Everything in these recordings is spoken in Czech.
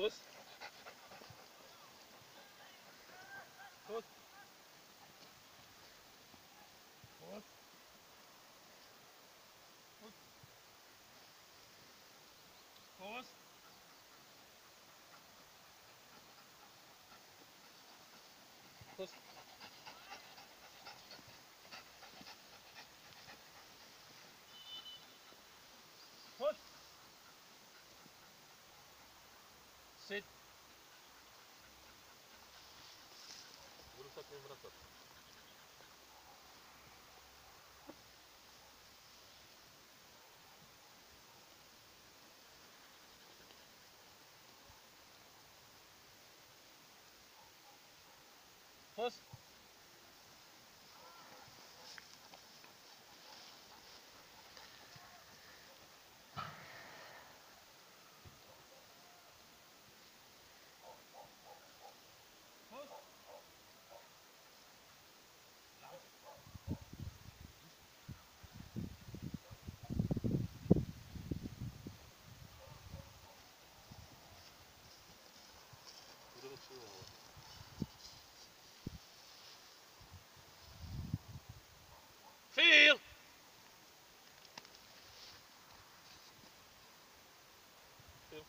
Pus. Pus. Pus. Pus. Pus. Pus. Pus. Sit. Budu se k ním vracet. Pus. Feel. Feel.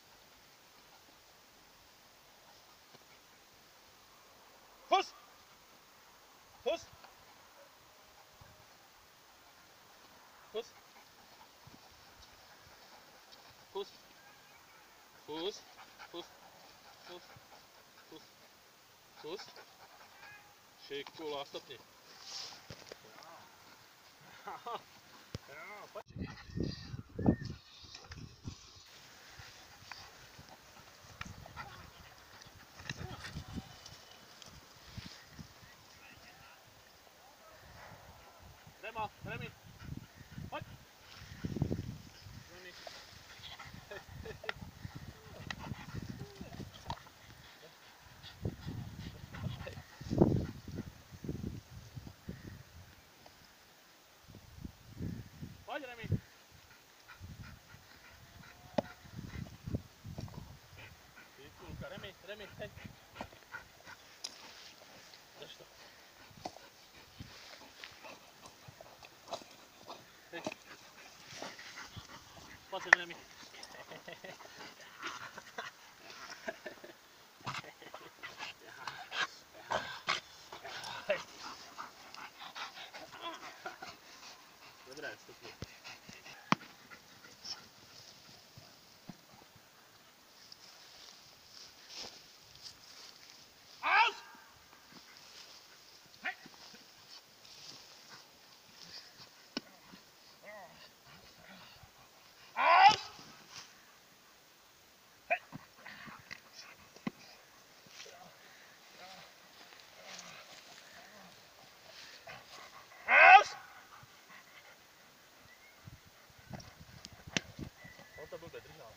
Pus. Pus. Pus. Pus. Pus. Pus. Pus. Pus. Pus. Šiku, lástopni. Rema, Remi. Pojď. Remi. Pojď, Remi. Kulka, Remi, Remi, hej. Drž to. Hej. Pojď, Remi. Dobré, stopni. Aus! Hej! Aus! Hej! Aus! On to blbě držel.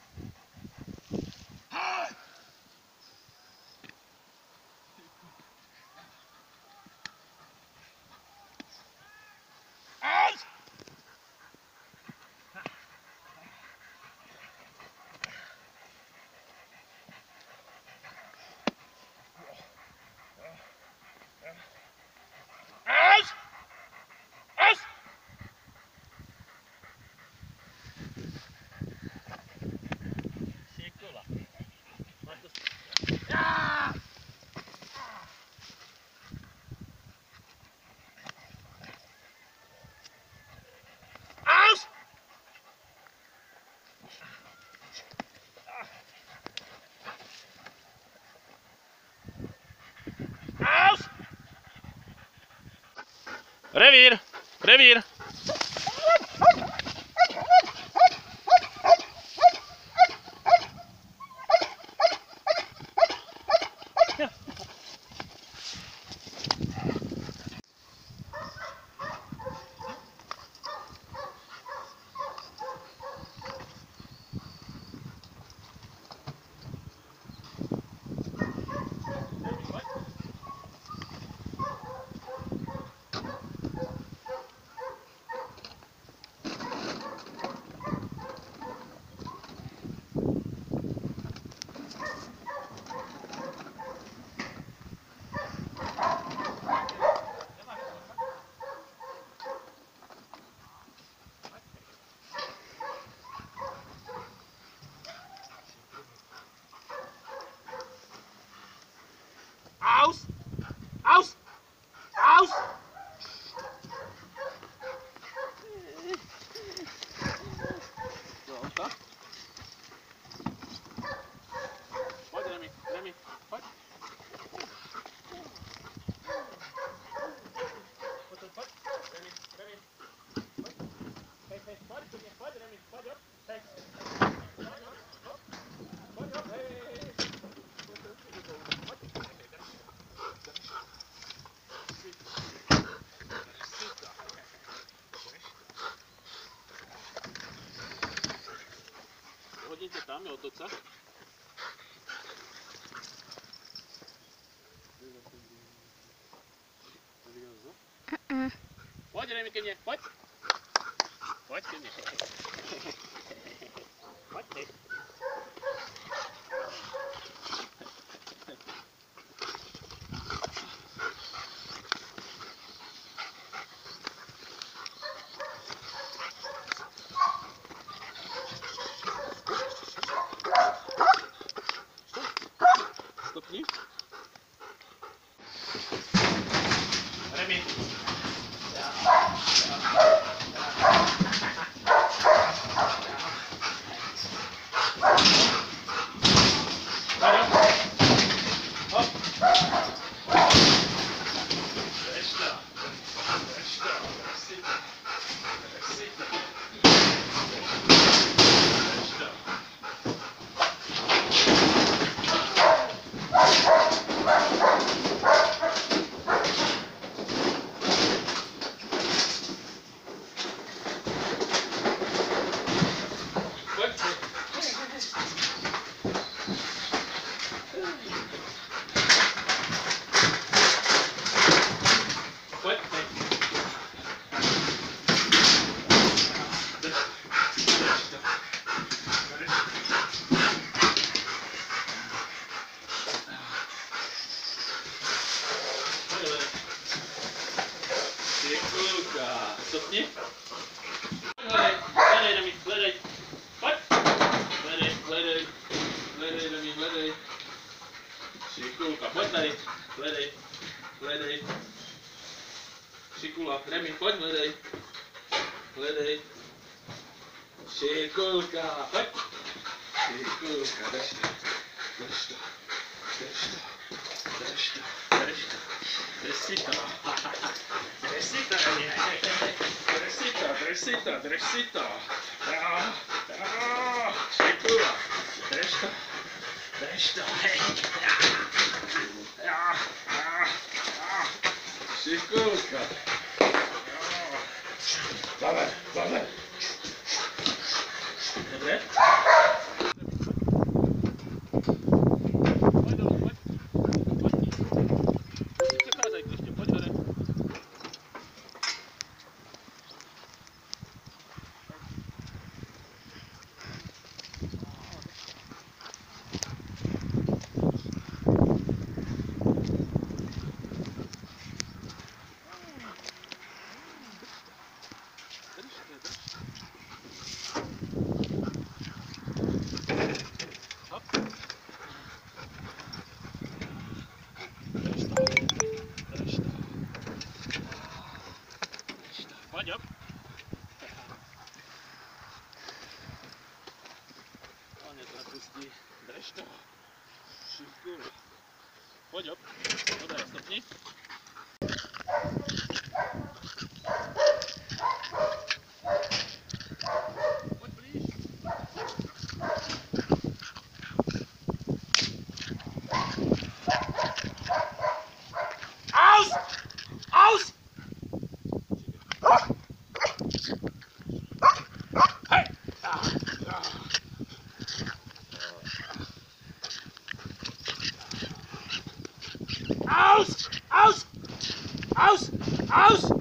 Aus! Aus! Aus! Šikola. Máš to... Ja! Aus! Aus! Revír! Revír! poď sa. Poď, Remi, ke mne, poď. Poď ke mne. Poď ty. Stopni. Remi. Stopni. Hledej, hledej, Remi, hledej. Poď. Hledej, hledej. Hledej, Remi, hledej. Šikulka, poď tady. Hledej, hledej. Šikula, Remi, poď, hledej. Hledej. Šikulka, poď. Šikulka, drž to. Drž to. Drž to. Drž to. Drž to. Drž si to. Drž si to, Remi. Drž si to, drž si to, drž si to. Šikula. Drž to. Drž to. Šikulka. Zaber, zaber. Dobre? Pojď dolů, pojď. Pojď. Přecházej ještě, pojď hore. Pojď, jo. On je to napustí. Drž to. Šikula. Pojď, jo. Podaj, stopni. Pojď blíž. Aus! Aus! Hey! Aus! Aus! Aus! Aus!